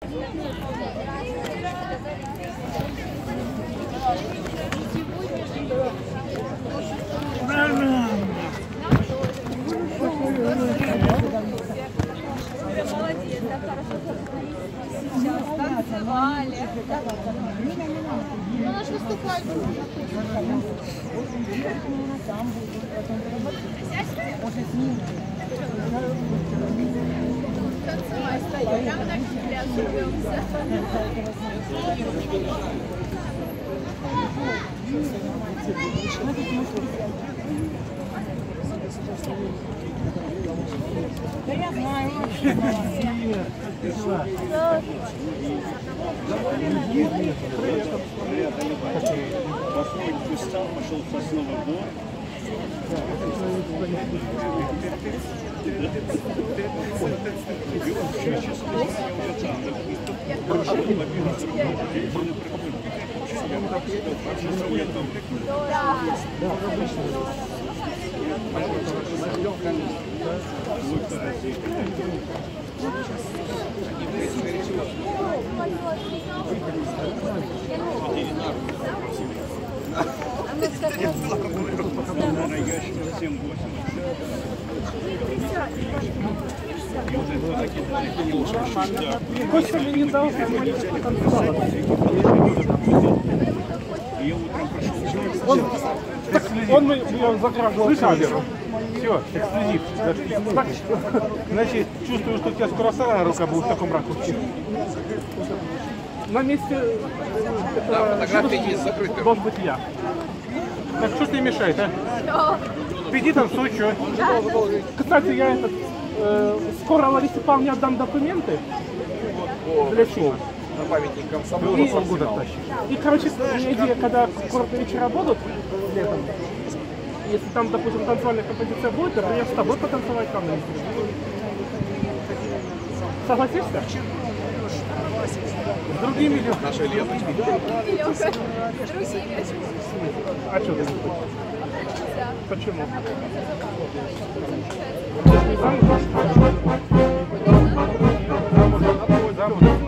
Молодец, да, хорошо. Сейчас танцевали. Ну, наш выступать. Танцевать стоим, прямо на пляж живемся. Да я знаю. Пошел в сосновый бор. Костя мне не дал он ее заграживал камеру. Все, эксклюзив. Так, значит, чувствую, что у тебя скоро вторая рука будет в таком ракурсе. На месте фотографии есть закрытые. должен быть я. Так что тебе мешает, а? Иди танцуй, что? Кстати, я скоро Ларисе Павловне отдам документы. Для чего? На памятник комсомола. И, короче, идея, когда курортные вечера будут летом, если там, допустим, танцевальная композиция будет, то я с тобой потанцевать там. Согласишься? С другими людьми. Наша Леночка. Лёха, с друзьями. А что ты не хочешь? Почему? Замуж?